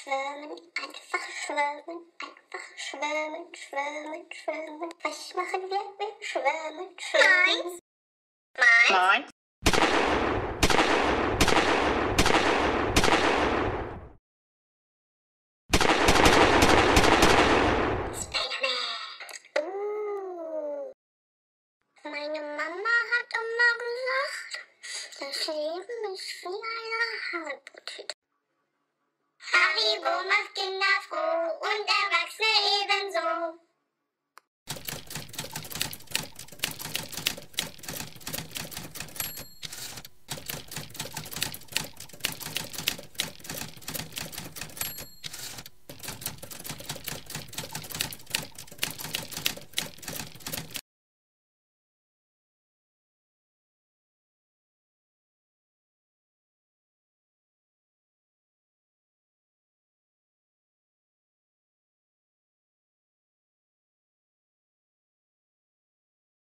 schwimmen, einfach schwimmen, einfach schwimmen, schwimmen, schwimmen. Was machen wir? Wir schwimmen, schwimmen. Nein. Meine Mama hat immer gesagt, das Leben ist wie eine Haribo-Tüte. Haribo macht Kinder froh und